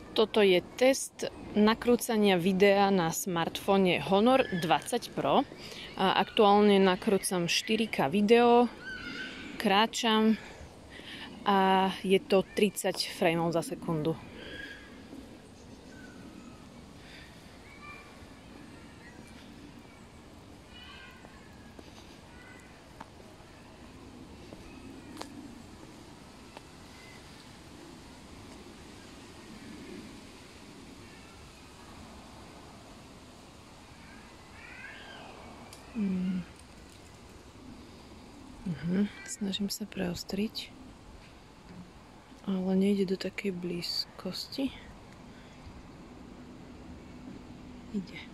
Toto je test nakrúcania videa na smartfóne Honor 20 Pro. A aktuálne nakrúcam 4K video, kráčam a je to 30 frameov za sekundu. Snažím sa preostriť, ale nejde do takej blízkosti. Ide.